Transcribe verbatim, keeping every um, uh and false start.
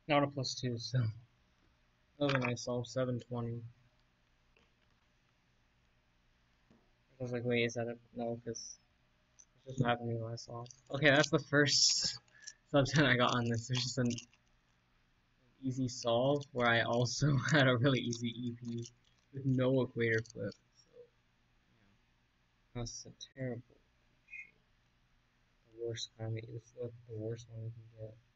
Not a plus two, so that was a nice solve, seven twenty. I was like, wait, is that a no? Because it just happened to me when I saw. Okay, that's the first sub ten I got on this. There's just an easy solve where I also had a really easy E P with no equator flip. So yeah, that's a terrible. The worst kind of. It's like the worst one you can get.